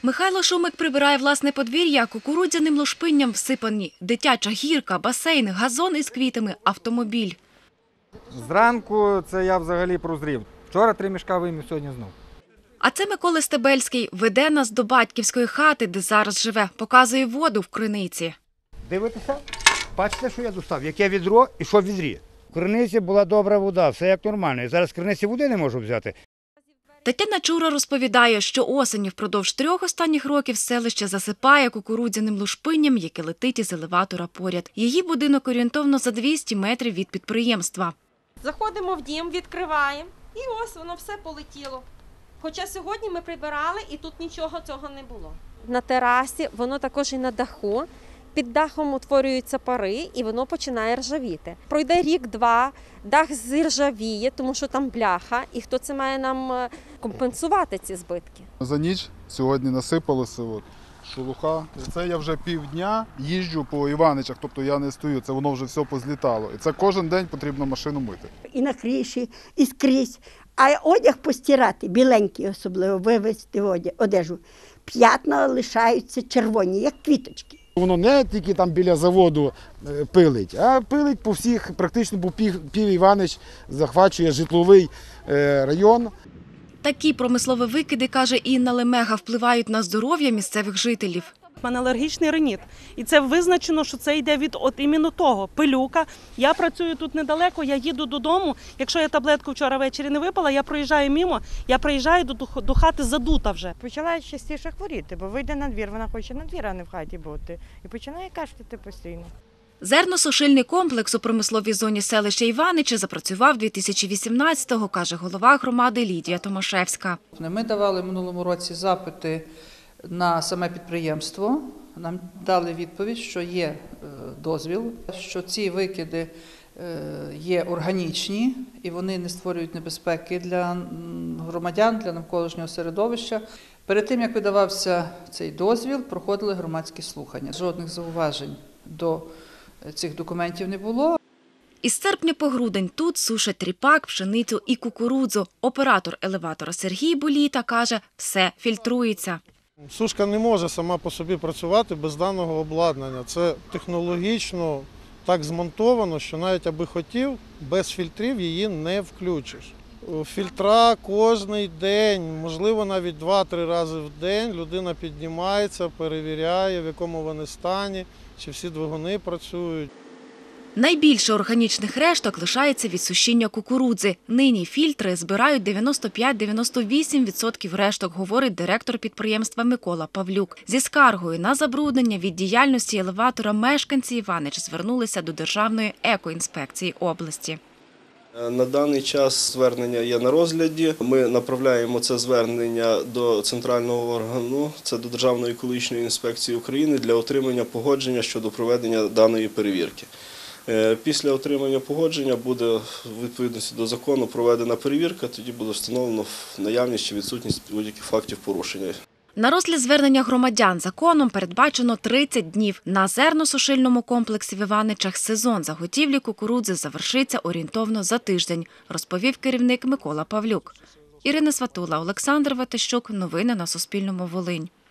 Михайло Шумик прибирає власне подвір'я, кукурудзяним лушпинням всипані дитяча гірка, басейн, газон із квітами, автомобіль. Зранку це я взагалі прозрів. Вчора 3 мішка вимів, сьогодні знов. А це Микола Стебельський веде нас до батьківської хати, де зараз живе, показує воду в криниці. Дивитеся? Бачите, що я достав? Яке відро і що в відрі? В криниці була добра вода, все як нормально. Зараз в криниці води не можу взяти. Тетяна Чура розповідає, що осені впродовж 3 останніх років селище засипає кукурудзяним лушпинням, яке летить із елеватора поряд. Її будинок орієнтовно за 200 метрів від підприємства. Заходимо в дім, відкриваємо і ось воно все полетіло. Хоча сьогодні ми прибирали і тут нічого цього не було. На терасі, воно також і на даху. Під дахом утворюються пари і воно починає ржавіти. Пройде рік-два, дах зіржавіє, тому що там бляха, і хто це має нам компенсувати ці збитки? За ніч сьогодні насипалося шелуха. Це я вже півдня їжджу по Іваничах, тобто я не стою, це воно вже все позлітало. І це кожен день потрібно машину мити. І на криші, і скрізь. А одяг постирати, біленький особливо, вивезти одежу. П'ятна лишаються червоні, як квіточки. Воно не тільки там біля заводу пилить, а пилить по всіх, практично по пів Іванич захвачує житловий район. Такі промислові викиди, каже Інна Лемега, впливають на здоров'я місцевих жителів. У мене алергічний ринит. І це визначено, що це йде від іменно того, пилюка. Я працюю тут недалеко, я їду додому. Якщо я таблетку вчора ввечері не випила, я проїжджаю мимо, я приїжджаю до хати задута вже. Почала частіше хворіти, бо вийде на двір, вона хоче на двір, а не в хаті бути. І починає кашляти постійно. Зерносушильний комплекс у промисловій зоні селища Іваничі запрацював 2018-го, каже голова громади Лідія Томашевська. Ми давали в минулому році запити на саме підприємство. Нам дали відповідь, що є дозвіл, що ці викиди є органічні і вони не створюють небезпеки для громадян, для навколишнього середовища. Перед тим, як видавався цей дозвіл, проходили громадські слухання. Жодних зауважень до цих документів не було. Із серпня по грудень тут сушать ріпак, пшеницю і кукурудзу. Оператор елеватора Сергій Боліта каже, все фільтрується. Сушка не може сама по собі працювати без даного обладнання. Це технологічно так змонтовано, що навіть аби хотів, без фільтрів її не включиш. Фільтра кожен день, можливо навіть 2-3 рази в день людина піднімається, перевіряє, в якому вони стані, чи всі двигуни працюють. Найбільше органічних решток лишається від сушіння кукурудзи. Нині фільтри збирають 95-98% решток, говорить директор підприємства Микола Павлюк. Зі скаргою на забруднення від діяльності елеватора мешканці Іванич звернулися до Державної екоінспекції області. На даний час звернення є на розгляді. Ми направляємо це звернення до центрального органу, це до Державної екологічної інспекції України для отримання погодження щодо проведення даної перевірки. Після отримання погодження буде у відповідності до закону проведена перевірка, тоді буде встановлено наявність чи відсутність будь-яких фактів порушення. На розгляд звернення громадян законом передбачено 30 днів. На зерносушильному комплексі в Іваничах сезон заготівлі кукурудзи завершиться орієнтовно за тиждень, розповів керівник Микола Павлюк. Ірина Сватула, Олександр Ватащук. Новини на Суспільному. Волинь.